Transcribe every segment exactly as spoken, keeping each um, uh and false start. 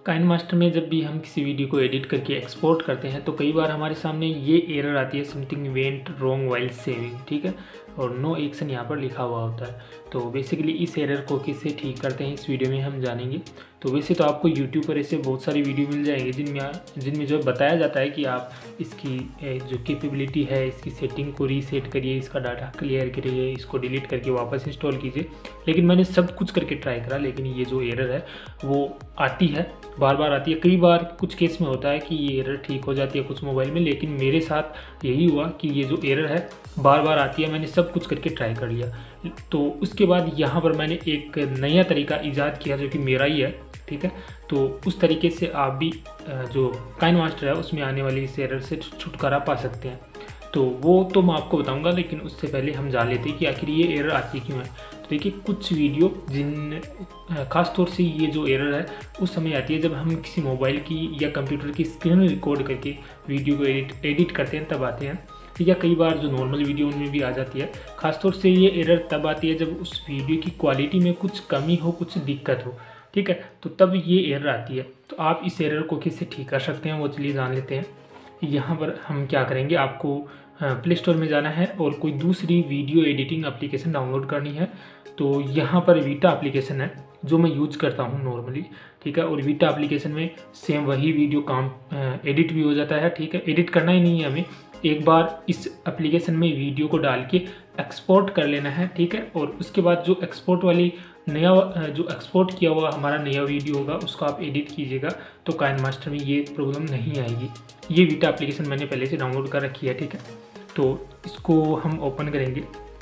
Kine master में जब भी हम किसी वीडियो को एडिट करके एक्सपोर्ट करते हैं तो कई बार हमारे सामने ये एरर आती है, something went wrong while saving, ठीक है, और नो एक्शन यहाँ पर लिखा हुआ होता है। तो बेसिकली इस एरर को कैसे ठीक करते हैं इस वीडियो में हम जानेंगे। तो वैसे तो आपको यूट्यूब पर ऐसे बहुत सारी वीडियो मिल जाएंगे जिनमें जिनमें जो बताया जाता है कि आप इसकी जो कैपेबिलिटी है, इसकी सेटिंग को रीसेट करिए, इसका डाटा क्लियर करिए, इसको डिलीट करके वापस इंस्टॉल कीजिए। लेकिन मैंने सब कुछ करके ट्राई करा, लेकिन ये जो एरर है वो आती है, बार बार आती है। कई बार कुछ केस में होता है कि ये एरर ठीक हो जाती है कुछ मोबाइल में, लेकिन मेरे साथ यही हुआ कि ये जो एरर है बार बार आती है। मैंने सब कुछ करके ट्राई कर लिया, तो उसके बाद यहाँ पर मैंने एक नया तरीका ईजाद किया जो कि मेरा ही है, ठीक है। तो उस तरीके से आप भी जो काइन मास्टर है उसमें आने वाली इस एरर से छुटकारा पा सकते हैं। तो वो तो मैं आपको बताऊंगा, लेकिन उससे पहले हम जान लेते हैं कि आखिर ये एरर आती क्यों है। तो देखिए, कुछ वीडियो जिन खास तौर से ये जो एरर है उस समय आती है जब हम किसी मोबाइल की या कंप्यूटर की स्क्रीन रिकॉर्ड करके वीडियो को एडिट एडिट करते हैं, तब आते हैं। या कई बार जो नॉर्मल वीडियो उनमें भी आ जाती है। खासतौर से ये एरर तब आती है जब उस वीडियो की क्वालिटी में कुछ कमी हो, कुछ दिक्कत हो, ठीक है, तो तब ये एरर आती है। तो आप इस एरर को कैसे ठीक कर सकते हैं वो चलिए जान लेते हैं। यहाँ पर हम क्या करेंगे, आपको प्ले स्टोर में जाना है और कोई दूसरी वीडियो एडिटिंग एप्लीकेशन डाउनलोड करनी है। तो यहाँ पर वीटा एप्लीकेशन है जो मैं यूज करता हूँ नॉर्मली, ठीक है। और वीटा एप्लीकेशन में सेम वही वीडियो काम एडिट भी हो जाता है, ठीक है। एडिट करना ही नहीं है हमें, एक बार इस एप्लीकेशन में वीडियो को डाल के एक्सपोर्ट कर लेना है, ठीक है। और उसके बाद जो एक्सपोर्ट वाली नया जो एक्सपोर्ट किया हुआ हमारा नया वीडियो होगा उसको आप एडिट कीजिएगा, तो काइन मास्टर में ये प्रॉब्लम नहीं आएगी। ये वीटा एप्लीकेशन मैंने पहले से डाउनलोड कर रखी है, ठीक है। तो इसको हम ओपन करेंगे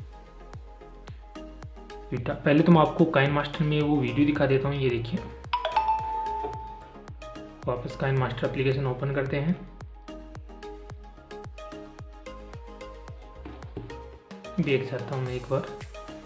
वीटा। पहले तो मैं आपको काइन मास्टर में वो वीडियो दिखा देता हूँ, ये देखिए। वापस काइन मास्टर एप्लीकेशन ओपन करते हैं। देख सकता हूँ मैं एक बार,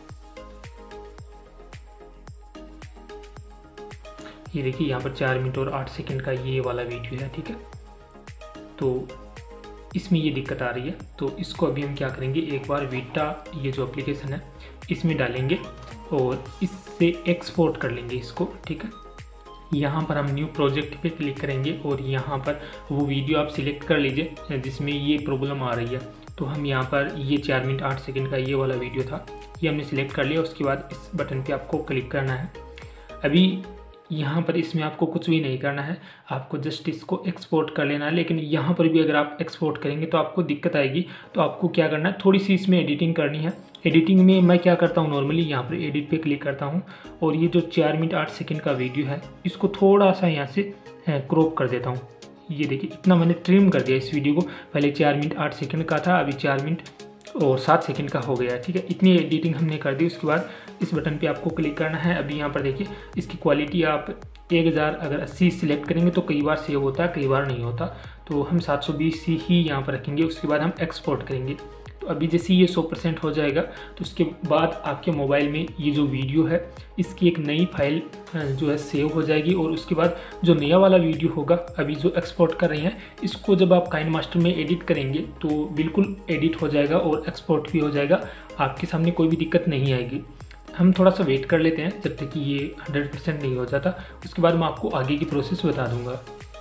ये देखिए यहाँ पर चार मिनट और आठ सेकंड का ये वाला वीडियो है, ठीक है। तो इसमें ये दिक्कत आ रही है, तो इसको अभी हम क्या करेंगे, एक बार वीटा ये जो एप्लीकेशन है इसमें डालेंगे और इससे एक्सपोर्ट कर लेंगे इसको, ठीक है। यहाँ पर हम न्यू प्रोजेक्ट पे क्लिक करेंगे और यहाँ पर वो वीडियो आप सिलेक्ट कर लीजिए जिसमें ये प्रॉब्लम आ रही है। तो हम यहाँ पर ये चार मिनट आठ सेकंड का ये वाला वीडियो था, ये हमने सिलेक्ट कर लिया। उसके बाद इस बटन पे आपको क्लिक करना है। अभी यहाँ पर इसमें आपको कुछ भी नहीं करना है, आपको जस्ट इसको एक्सपोर्ट कर लेना है। लेकिन यहाँ पर भी अगर आप एक्सपोर्ट करेंगे तो आपको दिक्कत आएगी। तो आपको क्या करना है, थोड़ी सी इसमें एडिटिंग करनी है। एडिटिंग में मैं क्या करता हूँ, नॉर्मली यहाँ पर एडिट पे क्लिक करता हूँ और ये जो चार मिनट आठ सेकंड का वीडियो है इसको थोड़ा सा यहाँ से क्रॉप कर देता हूँ। ये देखिए, इतना मैंने ट्रिम कर दिया इस वीडियो को। पहले चार मिनट आठ सेकंड का था, अभी चार मिनट और सात सेकंड का हो गया, ठीक है। इतनी एडिटिंग हमने कर दी। उसके बाद इस बटन पे आपको क्लिक करना है। अभी यहाँ पर देखिए, इसकी क्वालिटी आप एक हज़ार अगर अस्सी सिलेक्ट करेंगे तो कई बार सेव होता है, कई बार नहीं होता। तो हम सात सौ बीस ही यहाँ पर रखेंगे। उसके बाद हम एक्सपोर्ट करेंगे। तो अभी जैसे ये सौ परसेंट हो जाएगा तो उसके बाद आपके मोबाइल में ये जो वीडियो है इसकी एक नई फाइल जो है सेव हो जाएगी। और उसके बाद जो नया वाला वीडियो होगा, अभी जो एक्सपोर्ट कर रहे हैं, इसको जब आप काइन मास्टर में एडिट करेंगे तो बिल्कुल एडिट हो जाएगा और एक्सपोर्ट भी हो जाएगा। आपके सामने कोई भी दिक्कत नहीं आएगी। हम थोड़ा सा वेट कर लेते हैं जब तक कि ये हंड्रेड परसेंट नहीं हो जाता। उसके बाद मैं आपको आगे की प्रोसेस बता दूंगा।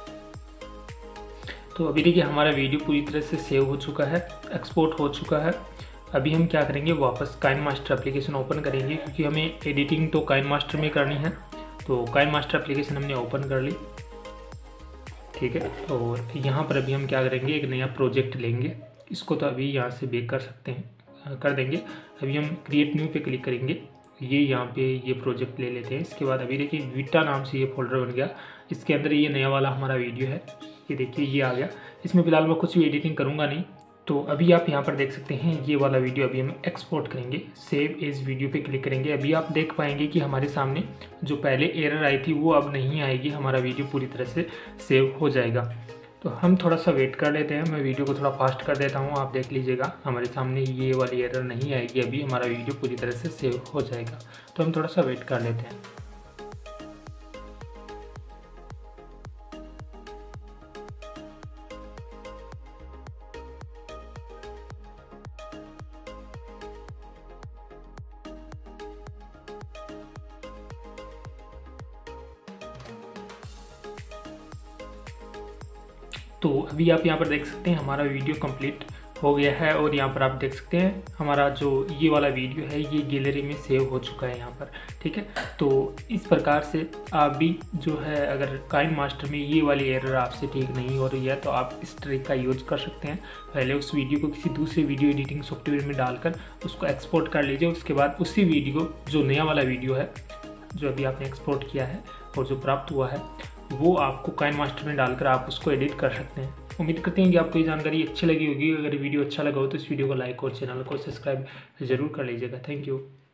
तो अभी देखिए, हमारा वीडियो पूरी तरह से सेव हो चुका है, एक्सपोर्ट हो चुका है। अभी हम क्या करेंगे, वापस काइन मास्टर एप्लीकेशन ओपन करेंगे क्योंकि हमें एडिटिंग तो काइन मास्टर में करनी है। तो काइन मास्टर एप्लीकेशन हमने ओपन कर ली, ठीक है। और यहाँ पर अभी हम क्या करेंगे, एक नया प्रोजेक्ट लेंगे। इसको तो अभी यहाँ से बेक कर सकते हैं, कर देंगे। अभी हम क्रिएट न्यू पे क्लिक करेंगे। ये यहाँ पे ये प्रोजेक्ट ले लेते हैं। इसके बाद अभी देखिए, वीटा नाम से ये फोल्डर बन गया। इसके अंदर ये नया वाला हमारा वीडियो है, ये देखिए ये आ गया। इसमें फिलहाल मैं कुछ भी एडिटिंग करूँगा नहीं। तो अभी आप यहाँ पर देख सकते हैं ये वाला वीडियो अभी हम एक्सपोर्ट करेंगे। सेव एज वीडियो पे क्लिक करेंगे। अभी आप देख पाएंगे कि हमारे सामने जो पहले एरर आई थी वो अब नहीं आएगी, हमारा वीडियो पूरी तरह से सेव हो जाएगा। तो हम थोड़ा सा वेट कर लेते हैं। मैं वीडियो को थोड़ा फास्ट कर देता हूँ, आप देख लीजिएगा हमारे सामने ये वाली एरर नहीं आएगी। अभी हमारा वीडियो पूरी तरह से सेव हो जाएगा। तो हम थोड़ा सा वेट कर लेते हैं। तो अभी आप यहाँ पर देख सकते हैं हमारा वीडियो कंप्लीट हो गया है और यहाँ पर आप देख सकते हैं हमारा जो ये वाला वीडियो है ये गैलरी में सेव हो चुका है यहाँ पर, ठीक है। तो इस प्रकार से आप भी जो है अगर काइनमास्टर में ये वाली एरर आपसे ठीक नहीं हो रही है तो आप इस ट्रिक का यूज कर सकते हैं। पहले उस वीडियो को किसी दूसरे वीडियो एडिटिंग सॉफ्टवेयर में डालकर उसको एक्सपोर्ट कर लीजिए। उसके बाद उसी वीडियो जो नया वाला वीडियो है जो अभी आपने एक्सपोर्ट किया है और जो प्राप्त हुआ है वो आपको काइनमास्टर में डालकर आप उसको एडिट कर सकते हैं। उम्मीद करते हैं कि आपको ये जानकारी अच्छी लगी होगी। अगर वीडियो अच्छा लगा हो तो इस वीडियो को लाइक और चैनल को सब्सक्राइब ज़रूर कर लीजिएगा। Thank you.